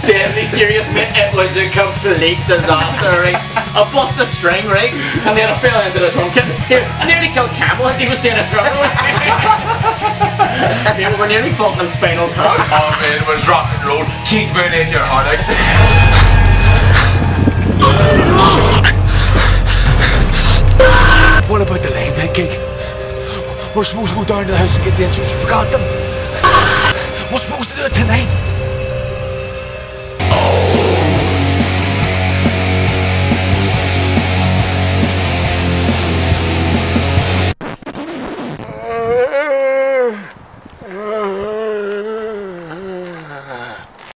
Deadly serious, mate. It was a complete disaster, right? I bust a string, right? And then I fell into the drum kit. Here, I nearly killed Campbell as he was doing a drum roll. We were nearly fucking Spinal Tap. Oh man, it was rock and roll. Keith Moon ate your heart out. What about the late night gig? We're supposed to go down to the house and get the instruments. We forgot them. We're supposed to do it tonight.